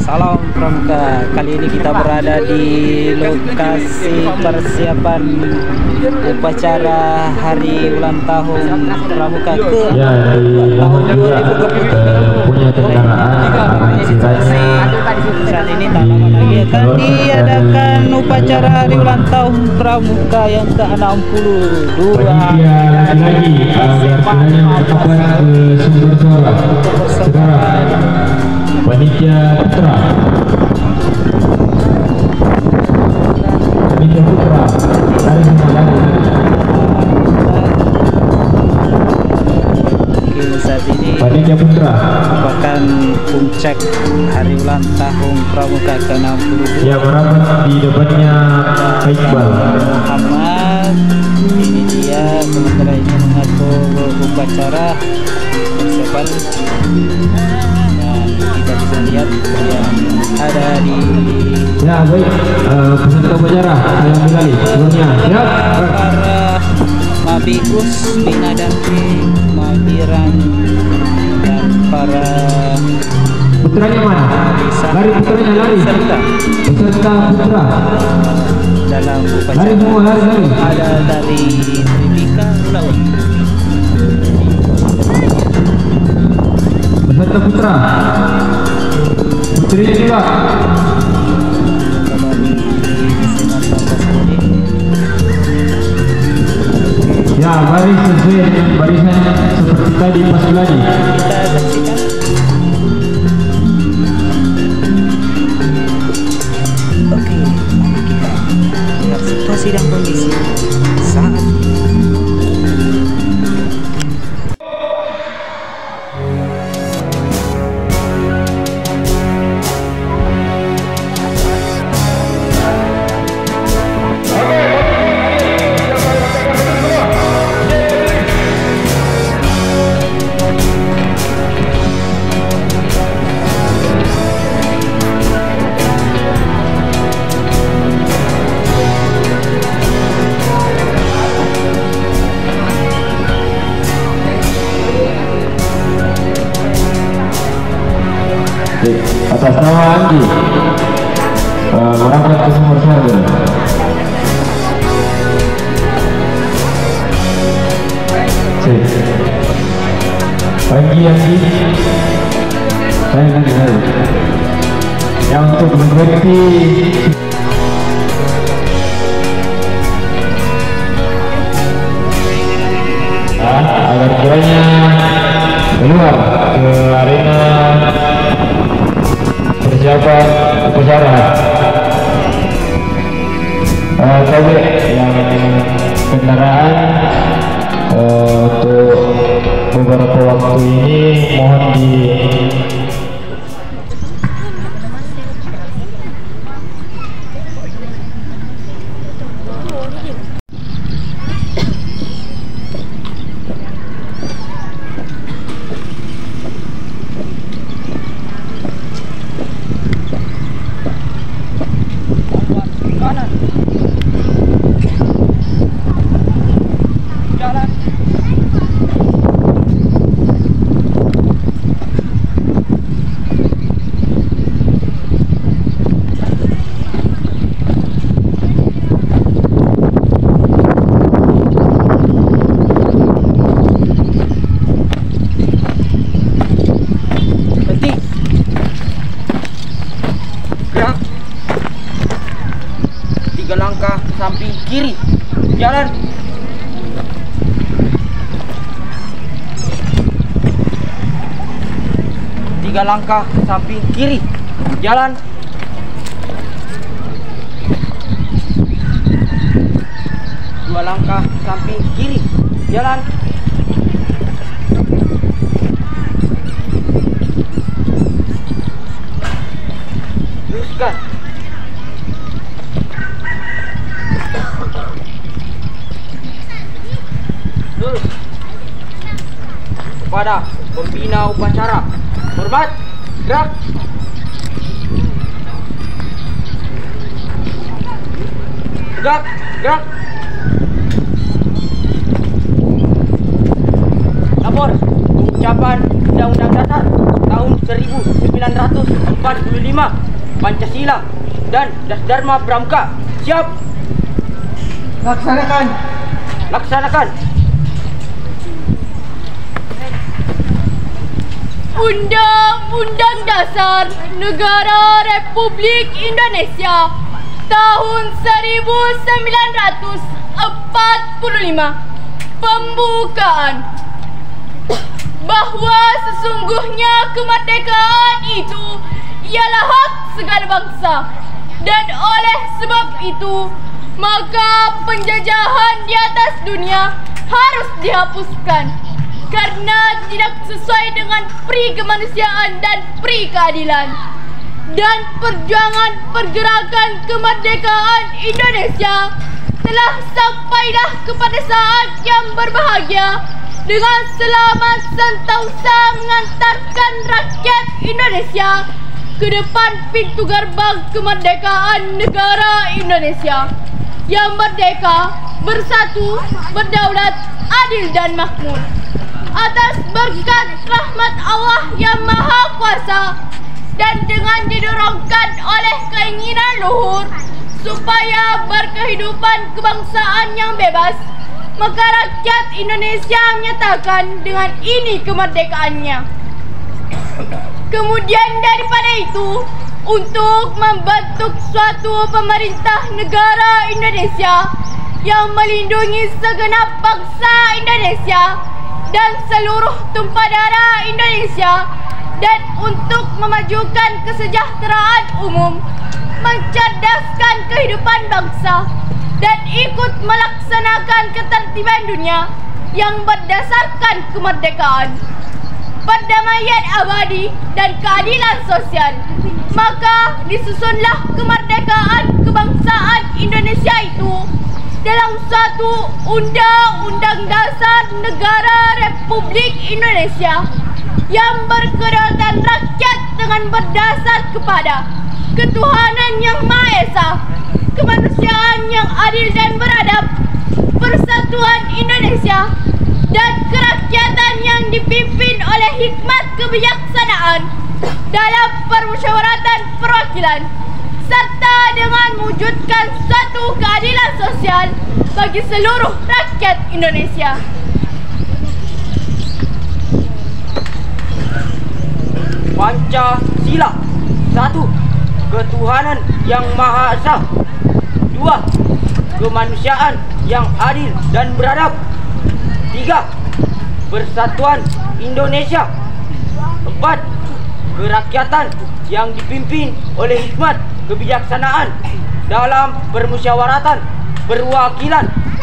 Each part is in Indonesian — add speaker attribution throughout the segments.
Speaker 1: Salam Pramuka. Kali ini kita berada di lokasi persiapan upacara hari ulang tahun Pramuka ke tahun 2023.
Speaker 2: Punya kendaraan
Speaker 1: Saat ini tak lama lagi akan diadakan upacara hari ulang tahun Pramuka yang ke-62.
Speaker 2: panitia lagi agar kiranya berkabar ke sumber suara saudara panitia putra dari semua lagu.
Speaker 1: Saat ini
Speaker 2: Panitia putra
Speaker 1: merupakan puncak hari ulang tahun Pramuka ke-62.
Speaker 2: yang merapat di depannya Pak Iqbal.
Speaker 1: Muhammad, ini dia sementara ini mengatur upacara persiapan, dan kita bisa lihat yang ada di
Speaker 2: Ya baik, peserta upacara saya ambil alih sebelumnya. Siap.
Speaker 1: para Mabikus, Bina dan Mabiran, dan para
Speaker 2: Putranya mana? Lari putranya lari. Peserta putra.
Speaker 1: dalam
Speaker 2: Lari
Speaker 1: upacara
Speaker 2: semua lari.
Speaker 1: ada dari Tribika Laut.
Speaker 2: Peserta putra. Putrinya juga. Ya, baris sesuai dengan barisan seperti tadi Mas Uladi.
Speaker 1: Kita saksikan. Oke, mari kita lihat situasi dan kondisi saat
Speaker 2: Atas nama Anggi berangkat ke sumber suara. Anggi saya nanti yang untuk mengganti agar kiranya keluar ke arena persiapan upacara. KB yang kendaraan untuk beberapa waktu ini mohon di
Speaker 3: langkah samping kiri, jalan. 3 langkah samping kiri, jalan. 2 langkah samping kiri, jalan. 'Teruskan. Kepada pembina upacara, hormat, gerak. Tegak, gerak. Lapor ucapan Undang-Undang Dasar tahun tahun 1945, Pancasila dan Dasdharma Pramuka. Siap?
Speaker 1: Laksanakan.
Speaker 3: Laksanakan.
Speaker 4: Undang-Undang Dasar Negara Republik Indonesia tahun 1945. Pembukaan. Bahwa sesungguhnya kemerdekaan itu ialah hak segala bangsa, dan oleh sebab itu maka penjajahan di atas dunia harus dihapuskan karena tidak sesuai dengan pri kemanusiaan dan pri keadilan. Dan perjuangan pergerakan kemerdekaan Indonesia telah sampailah kepada saat yang berbahagia dengan selamat sentosa mengantarkan rakyat Indonesia ke depan pintu gerbang kemerdekaan negara Indonesia yang merdeka, bersatu, berdaulat, adil dan makmur. Atas berkat rahmat Allah yang Maha Kuasa dan dengan didorongkan oleh keinginan luhur supaya berkehidupan kebangsaan yang bebas, maka rakyat Indonesia menyatakan dengan ini kemerdekaannya. Kemudian daripada itu, untuk membentuk suatu pemerintah negara Indonesia yang melindungi segenap bangsa Indonesia dan seluruh tumpah darah Indonesia, dan untuk memajukan kesejahteraan umum, mencerdaskan kehidupan bangsa, dan ikut melaksanakan ketertiban dunia yang berdasarkan kemerdekaan, perdamaian abadi dan keadilan sosial, maka disusunlah kemerdekaan kebangsaan Indonesia itu dalam suatu Undang-Undang Dasar Negara Republik Indonesia yang berkedaulatan rakyat dengan berdasar kepada ketuhanan yang Maha Esa, kemanusiaan yang adil dan beradab, persatuan Indonesia, dan kerakyatan yang dipimpin oleh hikmat kebijaksanaan dalam permusyawaratan perwakilan, serta dengan mewujudkan suatu keadilan sosial bagi seluruh rakyat Indonesia.
Speaker 3: Pancasila. 1. Ketuhanan yang Maha Esa. 2. Kemanusiaan yang adil dan beradab. 3. Persatuan Indonesia. 4. Kerakyatan yang dipimpin oleh hikmat kebijaksanaan dalam permusyawaratan perwakilan.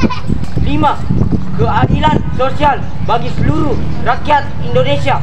Speaker 3: 5. Keadilan sosial bagi seluruh rakyat Indonesia.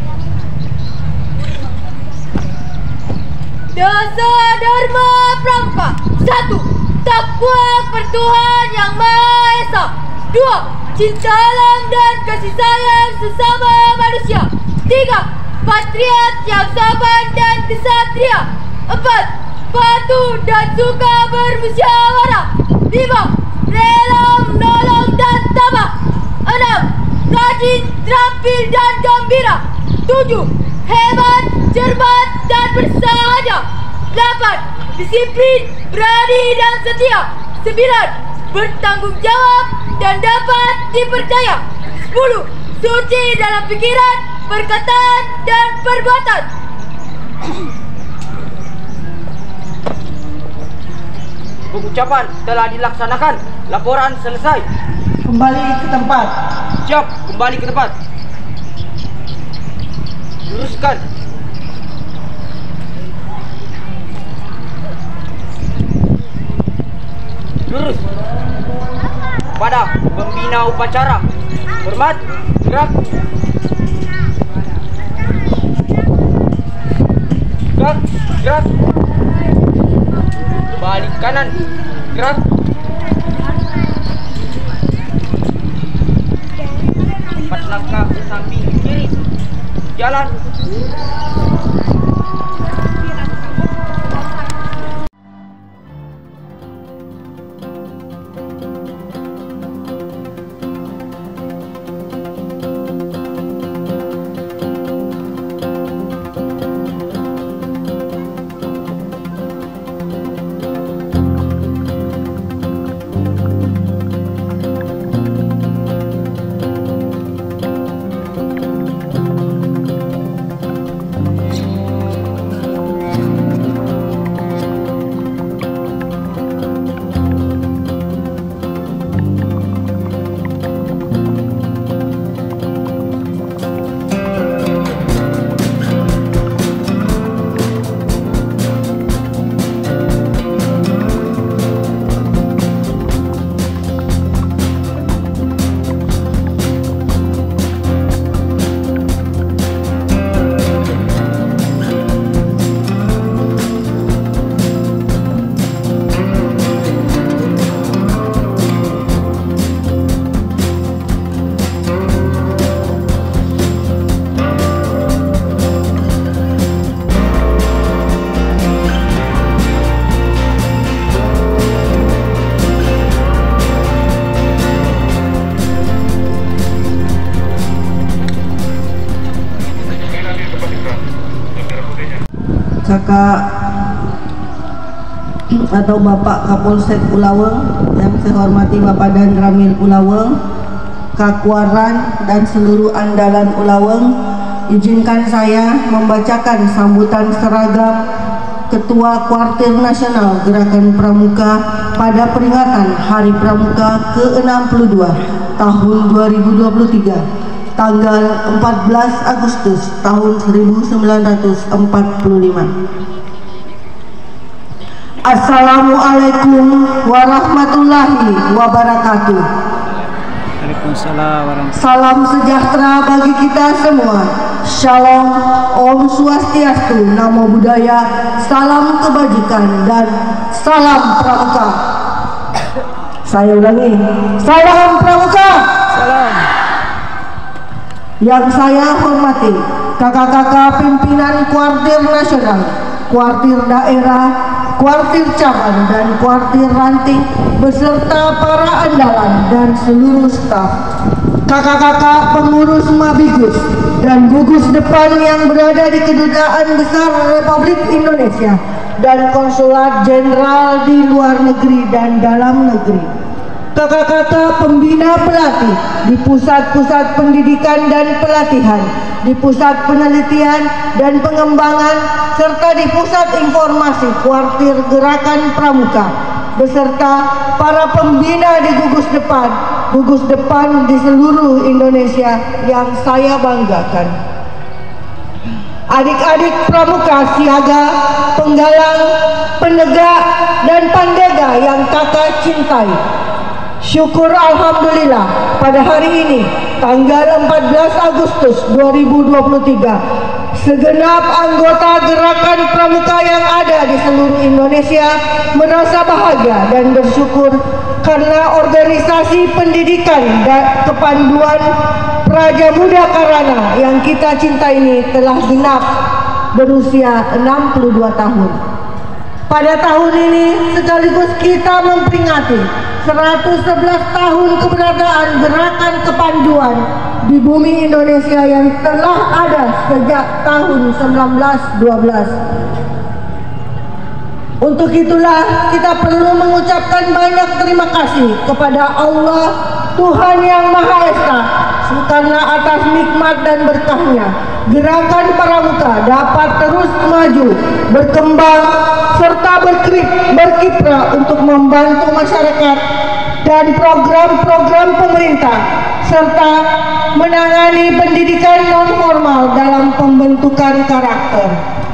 Speaker 4: Dasar Dharma Pramuka. 1. Takwa kepada Tuhan Yang Maha Esa. 2. Cinta alam dan kasih sayang sesama manusia. 3. Patriot yang sabar dan kesatria. 4. Patuh dan suka bermusyawarah. 5. Rela menolong dan tabah. 6. Rajin, terampil dan gembira. 7. Hebat, cermat dan bersahaja. 8. Disiplin, berani dan setia. 9. Bertanggung jawab dan dapat dipercaya. 10. Suci dalam pikiran, perkataan dan perbuatan.
Speaker 3: Pengucapan telah dilaksanakan. Laporan selesai.
Speaker 1: Kembali ke tempat.
Speaker 3: Siap, kembali ke tempat. Luruskan. Lurus. Pada pembina upacara. Hormat. Gerak. Gerak. Gerak. Balik kanan. Gerak. Empat langkah ke samping kiri. Jalan.
Speaker 5: Kakak atau Bapak Kapolsek Ulaweng, yang saya hormati Bapak Dan Ramil Ulaweng, Kakwaran dan seluruh andalan Ulaweng, izinkan saya membacakan sambutan seragam Ketua Kuartir Nasional Gerakan Pramuka pada peringatan Hari Pramuka ke-62 tahun 2023 tanggal 14 Agustus tahun 1945. Assalamualaikum warahmatullahi wabarakatuh.
Speaker 1: Waalaikumsalam warahmatullahi.
Speaker 5: Salam sejahtera bagi kita semua. Shalom, Om Swastiastu, Namo Buddhaya, salam kebajikan dan salam Pramuka. Saya ulangi, salam Pramuka.
Speaker 1: Salam.
Speaker 5: Yang saya hormati kakak-kakak pimpinan Kuartir Nasional, Kuartir Daerah, Kuartir Cabang dan Kuartir Ranting beserta para andalan dan seluruh staf, kakak-kakak pengurus Mabigus dan gugus depan yang berada di Kedutaan Besar Republik Indonesia dan konsulat jenderal di luar negeri dan dalam negeri, kakak-kakak pembina pelatih di pusat-pusat pendidikan dan pelatihan, di pusat penelitian dan pengembangan, serta di pusat informasi Kuartir Gerakan Pramuka, beserta para pembina di gugus depan di seluruh Indonesia yang saya banggakan. Adik-adik Pramuka siaga, penggalang, penegak, dan pandega yang kakak cintai, syukur alhamdulillah pada hari ini tanggal 14 Agustus 2023 segenap anggota Gerakan Pramuka yang ada di seluruh Indonesia merasa bahagia dan bersyukur karena organisasi pendidikan dan kepanduan Praja Muda Karana yang kita cinta ini telah genap berusia 62 tahun. Pada tahun ini sekaligus kita memperingati 111 tahun keberadaan Gerakan Kepanduan di bumi Indonesia yang telah ada sejak tahun 1912. Untuk itulah kita perlu mengucapkan banyak terima kasih kepada Allah Tuhan Yang Maha Esa karena atas nikmat dan berkahnya Gerakan Pramuka dapat terus maju, berkembang, serta berkiprah untuk membantu masyarakat dan program-program pemerintah, serta menangani pendidikan non-formal dalam pembentukan karakter.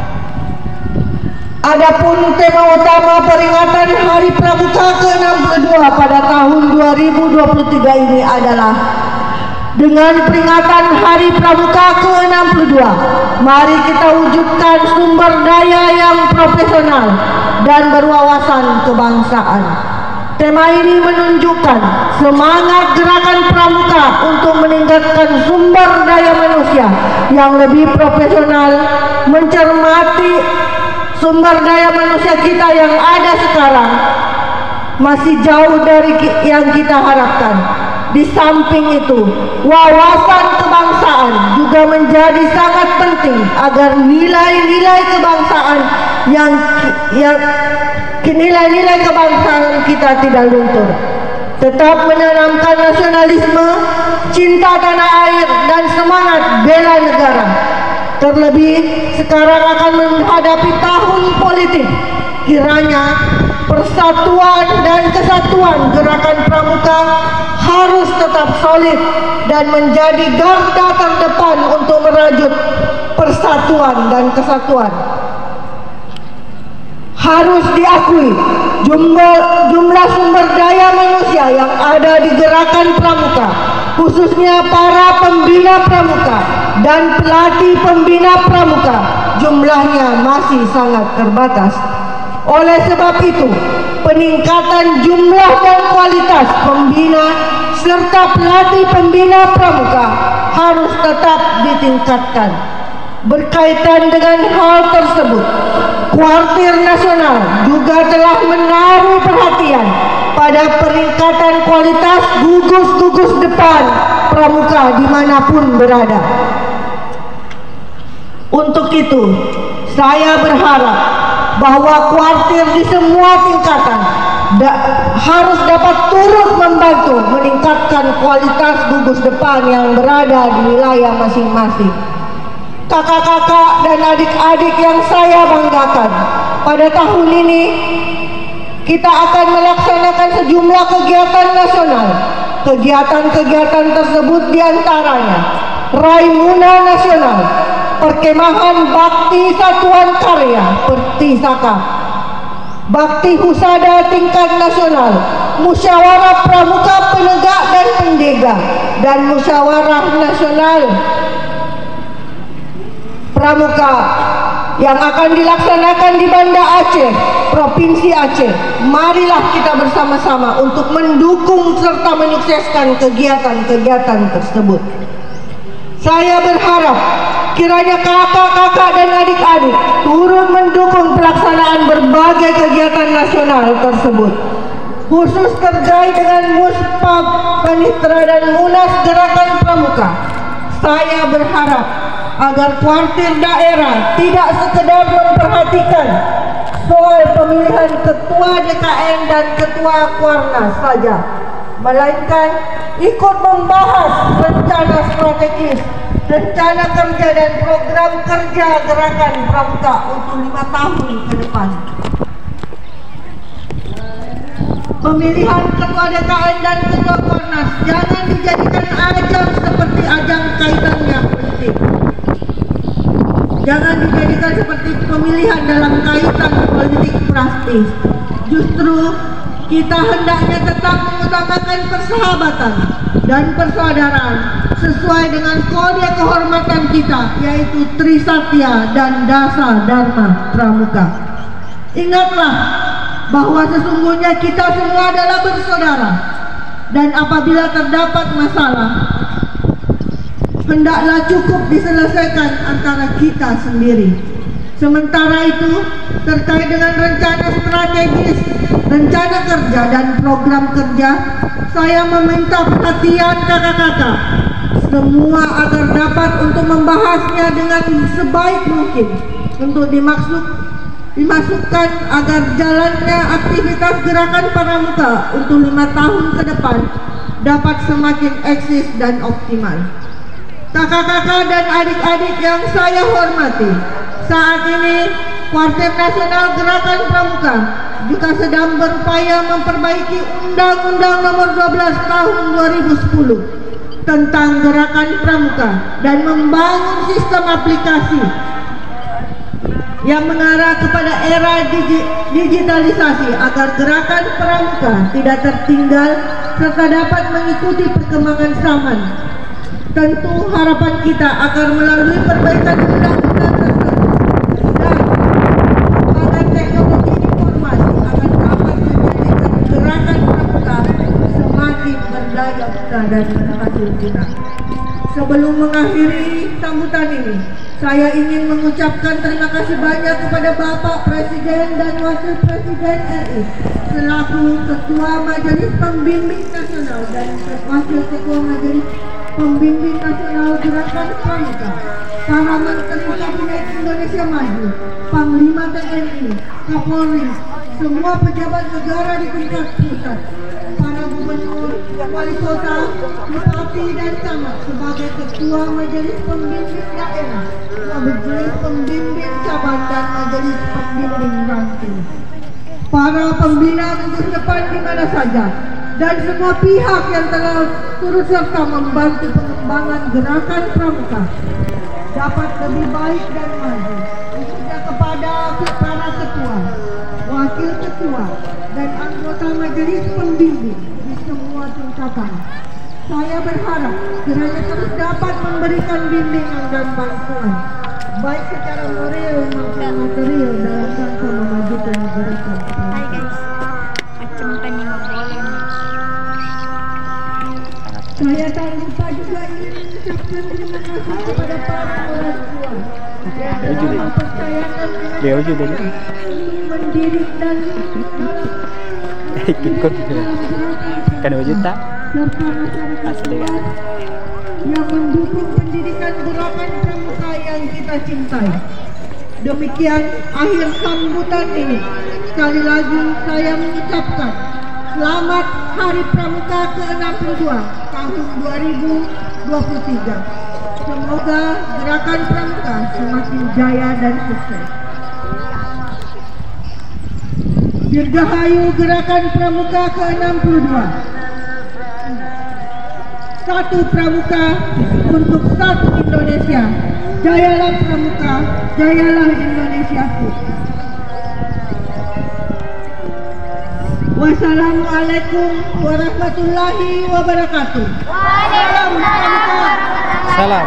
Speaker 5: Adapun tema utama peringatan Hari Pramuka ke-62 pada tahun 2023 ini adalah dengan peringatan Hari Pramuka ke-62, mari kita wujudkan sumber daya yang profesional dan berwawasan kebangsaan. Tema ini menunjukkan semangat Gerakan Pramuka untuk meningkatkan sumber daya manusia yang lebih profesional, mencermati sumber daya manusia kita yang ada sekarang masih jauh dari yang kita harapkan. Di samping itu, wawasan kebangsaan juga menjadi sangat penting agar nilai-nilai kebangsaan nilai-nilai kebangsaan kita tidak luntur. Tetap menanamkan nasionalisme, cinta tanah air, dan semangat bela negara. Terlebih sekarang akan menghadapi tahun politik, kiranya persatuan dan kesatuan Gerakan Pramuka harus tetap solid dan menjadi garda terdepan untuk merajut persatuan dan kesatuan. Harus diakui, jumlah sumber daya manusia yang ada di Gerakan Pramuka, khususnya para pembina Pramuka dan pelatih pembina Pramuka, jumlahnya masih sangat terbatas. Oleh sebab itu, peningkatan jumlah dan kualitas pembina serta pelatih pembina Pramuka harus tetap ditingkatkan. Berkaitan dengan hal tersebut, Kuartir Nasional juga telah menaruh perhatian pada peningkatan kualitas gugus-gugus depan Pramuka dimanapun berada. Untuk itu, saya berharap bahwa kuartir di semua tingkatan harus dapat turut membantu meningkatkan kualitas gugus depan yang berada di wilayah masing-masing. Kakak-kakak dan adik-adik yang saya banggakan, pada tahun ini kita akan melaksanakan sejumlah kegiatan nasional. Kegiatan-kegiatan tersebut diantaranya Raimuna Nasional, Perkemahan Bakti Satuan Karya Pertisaka, Bakti Husada tingkat nasional, Musyawarah Pramuka Penegak dan Pendega, dan Musyawarah Nasional Pramuka yang akan dilaksanakan di Banda Aceh, Provinsi Aceh. Marilah kita bersama-sama untuk mendukung serta menyukseskan kegiatan-kegiatan tersebut. Saya berharap kiranya kakak-kakak dan adik-adik turut mendukung pelaksanaan berbagai kegiatan nasional tersebut, khusus terkait dengan Muspab, Panitra dan Munas Gerakan Pramuka. Saya berharap agar kuartir daerah tidak sekedar memperhatikan soal pemilihan ketua DKN dan ketua Kuarnas saja, melainkan ikut membahas rencana strategis, rencana kerja dan program kerja Gerakan Pramuka untuk 5 tahun ke depan. Pemilihan ketua DKN dan ketua Kuarnas jangan dijadikan ajang seperti ajang kaitannya politik. Jangan dijadikan seperti pemilihan dalam kaitan politik praktis. Justru kita hendaknya tetap mengutamakan persahabatan dan persaudaraan sesuai dengan kode kehormatan kita, yaitu Trisatya dan Dasa Dharma Pramuka. Ingatlah bahwa sesungguhnya kita semua adalah bersaudara, dan apabila terdapat masalah hendaklah cukup diselesaikan antara kita sendiri. Sementara itu, terkait dengan rencana strategis, rencana kerja dan program kerja, saya meminta perhatian kakak-kakak semua agar dapat untuk membahasnya dengan sebaik mungkin untuk dimasukkan agar jalannya aktivitas Gerakan Pramuka untuk 5 tahun ke depan dapat semakin eksis dan optimal. Kakak-kakak dan adik-adik yang saya hormati, saat ini Kuartir Nasional Gerakan Pramuka juga sedang berupaya memperbaiki Undang-Undang Nomor 12 Tahun 2010 tentang Gerakan Pramuka dan membangun sistem aplikasi yang mengarah kepada era digitalisasi agar Gerakan Pramuka tidak tertinggal serta dapat mengikuti perkembangan zaman. Tentu harapan kita agar melalui perbaikan undang-undang tersebut dan pengembangan teknologi informasi akan dapat menjadikan Gerakan Pramuka semakin berdaya guna dan berhasil guna. Sebelum mengakhiri sambutan ini, saya ingin mengucapkan terima kasih banyak kepada Bapak Presiden dan Wakil Presiden RI selaku Ketua Majelis Pembimbing Nasional dan Wakil Ketua Majelis Pembimbing Nasional Gerakan Pramuka, para Menteri Kabinet Indonesia Maju, Panglima TNI, Kapolri, semua pejabat negara di tingkat pusat, para gubernur, wali kota, bupati dan camat sebagai Ketua Majelis Pembimbing Daerah, Majelis Pembimbing Cabang dan Majelis Pembimbing Ranting, para pembina gugus depan di mana saja, dan semua pihak yang telah turut serta membantu pengembangan Gerakan Pramuka dapat lebih baik dan maju, khususnya kepada para ketua, wakil ketua, dan anggota majelis pembimbing di semua tingkatan. Saya berharap kiranya terus dapat memberikan bimbingan dan bantuan, baik secara moral maupun material dalam rangka memajukan Gerakan Pramuka. Saya tak lupa juga ingin mengucapkan terima kasih kepada para orang tua yang telah mempercayakan dengan mendidik dan
Speaker 1: ikut kan wujud tak
Speaker 5: serta masyarakat yang mendukung pendidikan Gerakan Pramuka yang kita cintai. Demikian akhir sambutan ini. Sekali lagi saya mengucapkan selamat Hari Pramuka ke-62 tahun 2023. Semoga gerakan Pramuka semakin jaya dan sukses. Dirgahayu gerakan Pramuka ke-62. Satu Pramuka untuk satu Indonesia. Jayalah Pramuka, jayalah Indonesiaku. Wassalamualaikum warahmatullahi wabarakatuh. Salam Pramuka.
Speaker 1: Salam.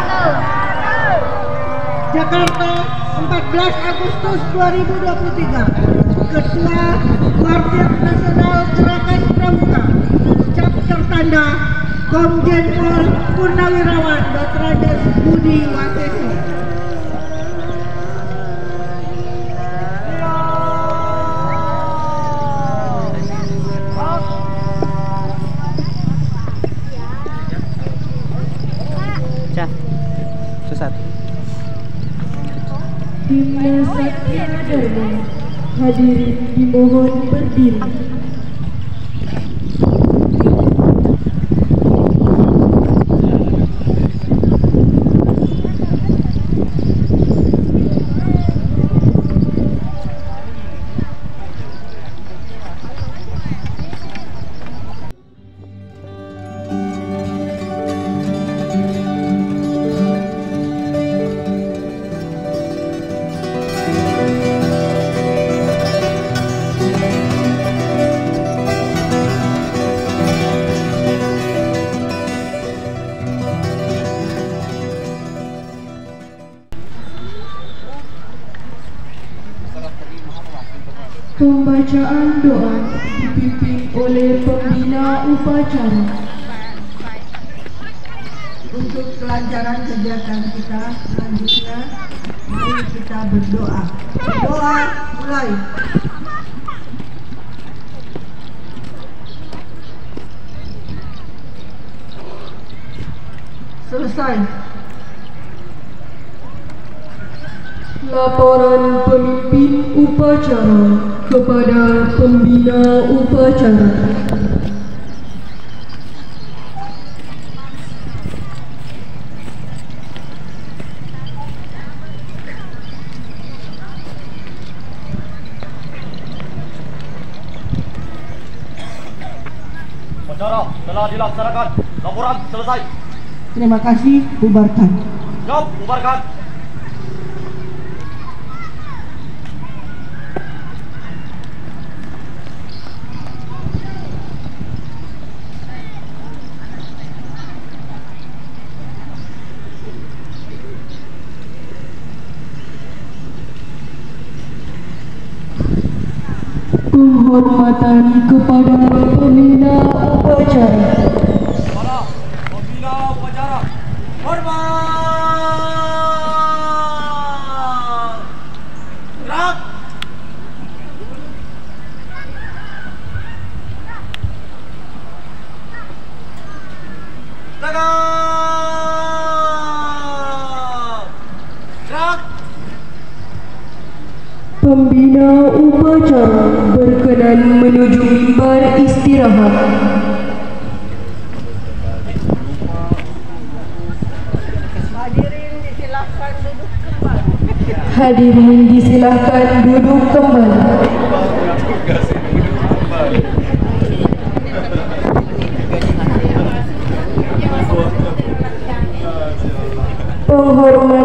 Speaker 5: Jakarta, 14 Agustus 2023. Ketua Kuartir Nasional Gerakan Pramuka, cap tertanda Komjen Pol Purnawirawan Dr. Andes Budi Waseso.
Speaker 1: Sesat.
Speaker 4: Timnas Satya Dharma hadirin dimohon berdiri. Pembacaan doa dipimpin oleh pembina upacara.
Speaker 5: Untuk kelancaran kegiatan kita selanjutnya, mari kita berdoa. Doa mulai. Selesai.
Speaker 4: Laporan pemimpin upacara kepada pembina upacara.
Speaker 6: Upacara telah dilaksanakan. Laporan selesai.
Speaker 5: Terima kasih, bubarkan.
Speaker 6: Siap, bubarkan.
Speaker 4: Penghormatan kepada pembina upacara.
Speaker 6: Para pembina upacara, hormat. Gerak. Tegak. Gerak.
Speaker 4: Pembina upacara berkenan menuju mimbar istirahat. Hadirin disilahkan duduk kembali. Penghormatan